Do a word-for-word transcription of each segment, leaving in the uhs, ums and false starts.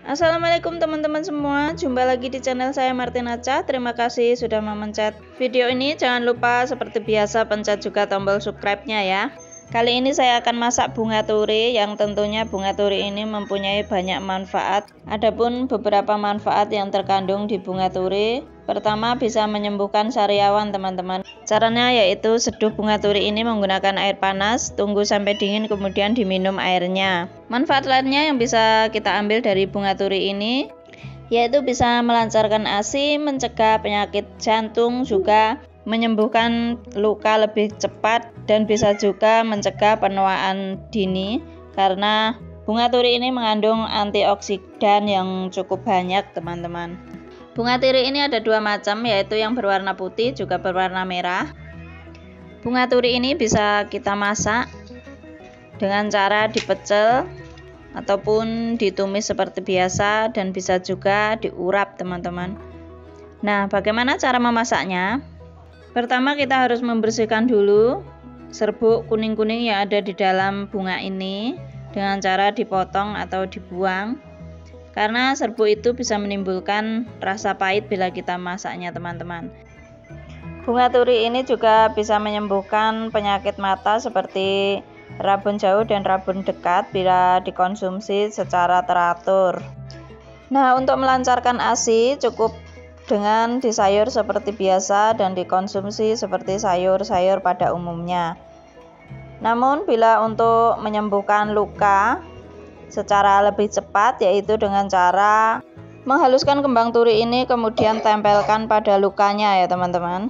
Assalamualaikum teman-teman semua, jumpa lagi di channel saya Martina Cha. Terima kasih sudah memencet video ini. Jangan lupa seperti biasa pencet juga tombol subscribe-nya ya. Kali ini saya akan masak bunga turi, yang tentunya bunga turi ini mempunyai banyak manfaat. Adapun beberapa manfaat yang terkandung di bunga turi. Pertama, bisa menyembuhkan sariawan teman-teman. Caranya yaitu seduh bunga turi ini menggunakan air panas, tunggu sampai dingin kemudian diminum airnya. Manfaat lainnya yang bisa kita ambil dari bunga turi ini yaitu bisa melancarkan A S I, mencegah penyakit jantung, juga menyembuhkan luka lebih cepat, dan bisa juga mencegah penuaan dini karena bunga turi ini mengandung antioksidan yang cukup banyak teman-teman. Bunga turi ini ada dua macam, yaitu yang berwarna putih juga berwarna merah. Bunga turi ini bisa kita masak dengan cara dipecel ataupun ditumis seperti biasa, dan bisa juga diurap teman-teman. Nah, bagaimana cara memasaknya? Pertama, kita harus membersihkan dulu serbuk kuning-kuning yang ada di dalam bunga ini dengan cara dipotong atau dibuang, karena serbuk itu bisa menimbulkan rasa pahit bila kita masaknya teman-teman. Bunga turi ini juga bisa menyembuhkan penyakit mata seperti rabun jauh dan rabun dekat bila dikonsumsi secara teratur. Nah, untuk melancarkan A S I cukup dengan disayur seperti biasa dan dikonsumsi seperti sayur-sayur pada umumnya. Namun bila untuk menyembuhkan luka secara lebih cepat, yaitu dengan cara menghaluskan kembang turi ini kemudian tempelkan pada lukanya ya teman-teman.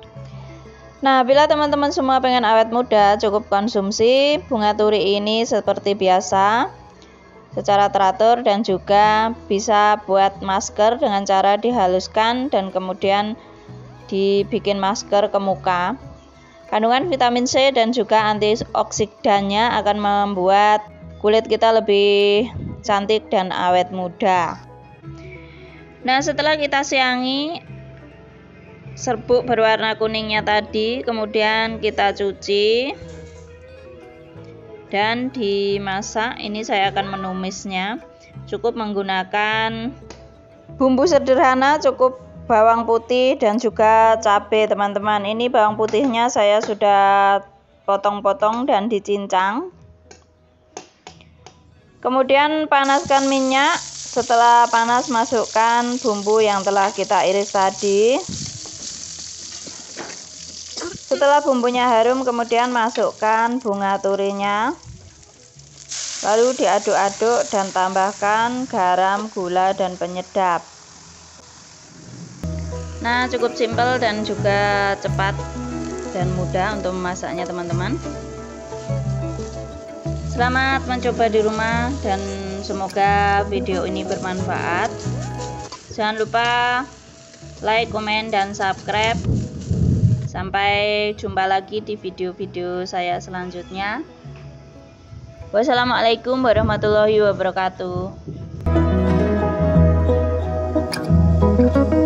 Nah, bila teman-teman semua pengen awet muda, cukup konsumsi bunga turi ini seperti biasa secara teratur, dan juga bisa buat masker dengan cara dihaluskan dan kemudian dibikin masker ke muka. Kandungan vitamin C dan juga antioksidannya akan membuat kulit kita lebih cantik dan awet muda. Nah, setelah kita siangi serbuk berwarna kuningnya tadi, kemudian kita cuci dan dimasak. Ini saya akan menumisnya. Cukup menggunakan bumbu sederhana, cukup bawang putih dan juga cabai teman-teman. Ini bawang putihnya saya sudah potong-potong dan dicincang. Kemudian panaskan minyak. Setelah panas, masukkan bumbu yang telah kita iris tadi. Setelah bumbunya harum, kemudian masukkan bunga turinya. Lalu diaduk-aduk dan tambahkan garam, gula, dan penyedap. Nah, cukup simpel dan juga cepat dan mudah untuk memasaknya teman-teman. Selamat mencoba di rumah dan semoga video ini bermanfaat. Jangan lupa like, komen, dan subscribe. Sampai jumpa lagi di video-video saya selanjutnya. Wassalamualaikum warahmatullahi wabarakatuh.